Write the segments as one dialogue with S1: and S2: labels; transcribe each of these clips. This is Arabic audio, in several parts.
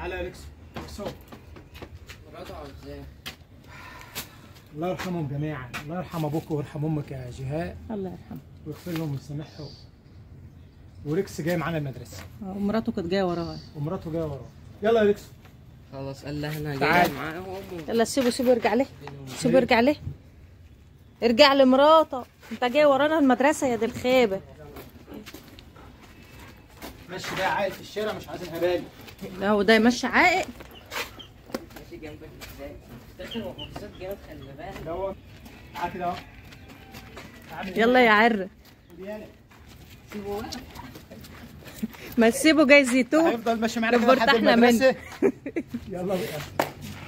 S1: تعالى يا ريكسو. ريكسو
S2: مراته ازاي؟
S1: الله يرحمهم جميعا، الله يرحم ابوك ويرحم امك يا جهاد.
S3: الله يرحمه
S1: ويغفر لهم ويسامحهم. وريكس جاي معانا المدرسه
S3: ومراته كانت جايه وراه.
S1: ومراته جايه وراه. يلا يا ريكسو.
S2: خلاص قال لها انا
S1: تعال.
S2: جاي معاهم.
S3: يلا سيبه ارجع ليه. سيبه ارجع ليه. ارجع لمراتك، انت جاي ورانا المدرسه يا دي الخيبه.
S1: ماشي بقى عاقل في الشارع، مش عايزين هبالي.
S3: لا هو ده يمشي عاقل.
S2: ماشي جنبك ازاي؟ داخل ومبسوط جامد، خلي بالك.
S1: دوت تعال كده اهو.
S3: يلا يا عره.
S2: سيبه بقى.
S3: ما تسيبه جاي زيتون.
S1: هيفضل ماشي معانا كده
S3: كبرت
S1: لحد
S3: احنا
S1: المدرسه. يلا بقى.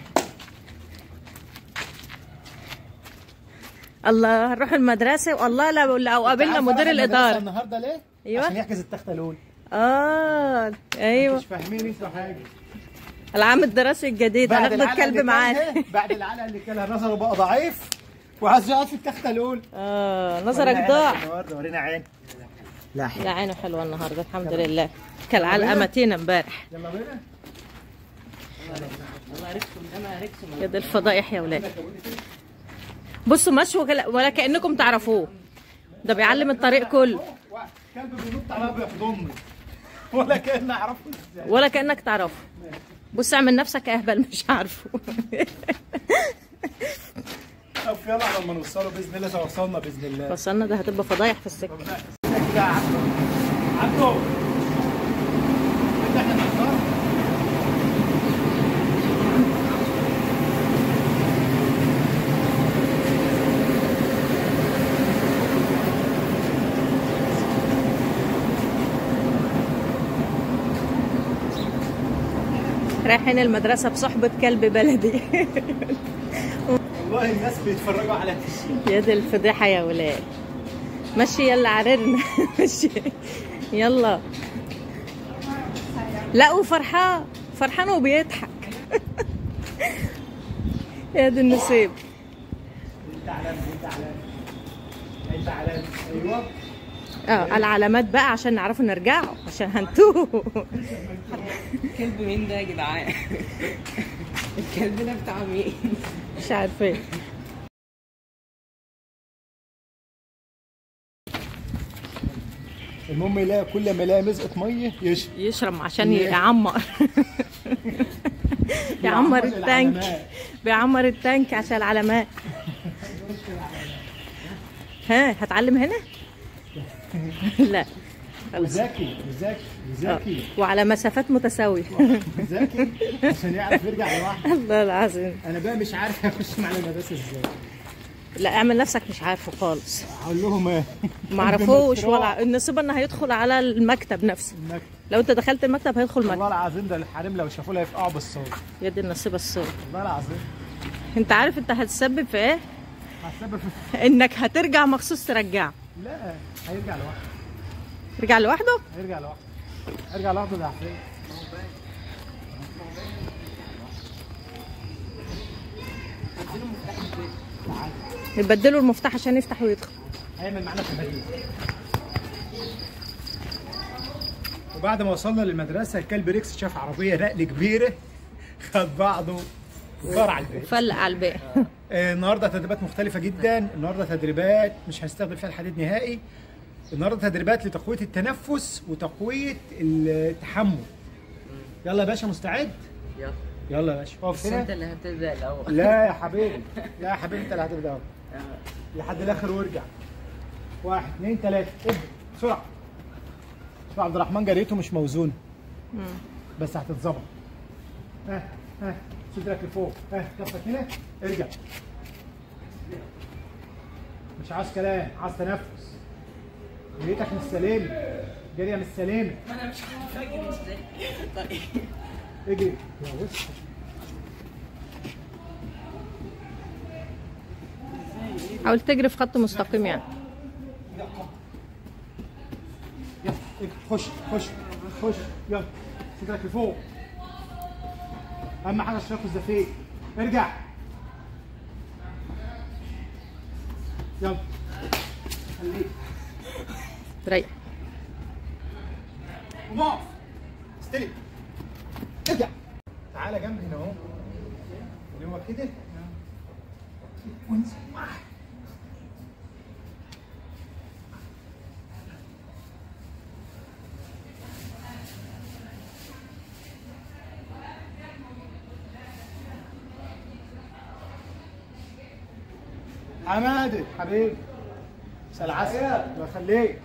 S3: الله هنروح المدرسه والله لو قابلنا مدير الاداره
S1: النهارده ليه؟
S3: ايوه
S1: عشان يحجز التخته الاولى.
S3: ايوه
S1: مش فاهمين انتوا حاجه.
S3: العام الدراسي الجديد هناخد الكلب معانا.
S1: بعد العلقه اللي كلها نظره بقى ضعيف وعايز يقعد في التخته الاولى.
S3: نظرك ضاع.
S1: النهارده ورينا عين. لا
S3: لا عينه حلوه النهارده الحمد لله. كان علقه متينه امبارح.
S1: يلا بينا.
S2: الله يركم انا ركسم.
S3: يا دي الفضايح يا ولاد. بصوا مشوا ولا كانكم تعرفوه. ده بيعلم الطريق كله.
S1: كلب بينط على ابيض ضمي ولا كأن اعرفه ازاي.
S3: ولا كانك تعرفه. بص اعمل نفسك اهبل مش عارفه.
S1: طب يلا على ما نوصله باذن الله. توصلنا باذن الله.
S3: وصلنا. ده هتبقى فضايح في السكه.
S1: كده عبده انت احنا نختار.
S3: رايحين المدرسه بصحبه كلب بلدي.
S1: والله الناس بيتفرجوا على الشيء.
S3: يا دي الفضيحه يا ولاد. مشي يلا عررنا. مشي يلا. لا وفرحان وبيضحك. يا دي النصيب.
S1: انت علامه انت علامه ايوه.
S3: العلامات بقى عشان نعرفوا نرجعوا عشان هنتوه.
S2: الكلب مين ده يا جدعان؟ الكلب ده بتاع مين؟
S3: مش عارفين.
S1: المهم يلاقي كل ما يلاقي مزقه ميه
S3: يشرب عشان يعمر. يعمر التانك. بيعمر التانك عشان العلامات. هتعلم هنا؟ لا
S1: ذكي.
S3: وعلى مسافات متساويه.
S1: ذكي عشان يعرف يرجع لوحده.
S3: الله العظيم.
S1: انا بقى مش عارف اخش مع المدرسه ازاي.
S3: لا اعمل نفسك مش عارفه خالص.
S1: اقول لهم ايه؟
S3: ما عرفوش ولا النصيبه انه هيدخل على المكتب نفسه. لو انت دخلت المكتب هيدخل المكتب.
S1: والله العظيم ده الحريم لو شافوه هيفقعوا بالصوت.
S3: يا دي النصيبه الصوت.
S1: والله العظيم.
S3: انت عارف انت هتسبب في ايه؟
S1: هتسبب في
S3: انك هترجع مخصوص ترجعه.
S1: لا هيرجع لوحده.
S3: يرجع لوحده؟
S1: هيرجع لوحده ده عفريت.
S3: يبدلوا المفتاح عشان يفتح ويدخل.
S1: هيعمل معانا تبديل. وبعد ما وصلنا للمدرسه الكلب ريكس شاف عربيه نقل كبيره، خد بعضه وفار على البيت.
S3: فلق على البيت.
S1: النهارده تدريبات مختلفه جدا. النهارده تدريبات مش هنستخدم فيها الحديد نهائي. النهارده تدريبات لتقويه التنفس وتقويه التحمل. يلا يا باشا مستعد؟ يلا يا باشا اقف هنا.
S2: انت اللي هتبدا الاول.
S1: لا يا حبيبي انت اللي هتبدا الاول. لحد الاخر وارجع. 1 2 3 ابدا بسرعه. شوف عبد الرحمن جريته مش موزونه. بس هتتظبط. صدرك لفوق. كفك هنا. ارجع. مش عاوز كلام، عاوز تنفس. جريتك مش سليمه. جريه مش سليمه.
S2: انا مش عارف اجري ازاي. طيب
S1: اجري يا وش.
S3: حاول تجري في خط مستقيم يعني.
S1: يلا خش يلا. صدرك لفوق. اهم حاجه التنفس ده فين. ارجع. يلا خليك.
S3: ريح.
S1: وقف. استلم. ارجع. على جنب هنا اهو، اللي هو كده وانزل. حمادي حبيبي مساء العسل، الله يخليك.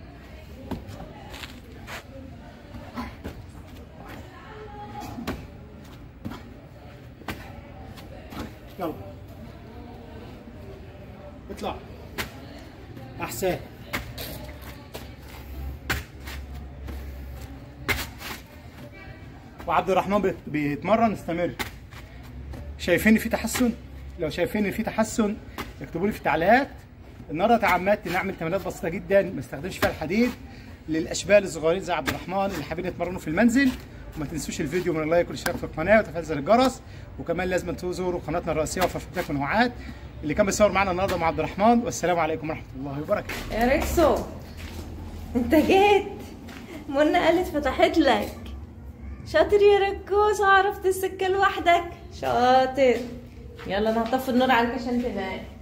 S1: يلا اطلع احسن. وعبد الرحمن بيتمرن استمر. شايفين ان في تحسن؟ لو شايفين ان في تحسن اكتبوا لي في التعليقات. النهارده تعمدت نعمل تمرينات بسيطه جدا ما استخدمش فيها الحديد للاشبال الصغيرين زي عبد الرحمن اللي حابين يتمرنوا في المنزل. وما تنسوش الفيديو من اللايك والاشتراك في القناه وتفعيل زر الجرس، وكمان لازم تزوروا قناتنا الرئيسيه وفرفتك منوعات. اللي كان بيصور معانا النهارده مع عبد الرحمن، والسلام عليكم ورحمه الله وبركاته.
S3: يا ريكسو انت جيت، منى قالت فتحت لك. شاطر يا ركوز، عرفت السكه لوحدك، شاطر. يلا انا هطفي النور عليك عشان تنام.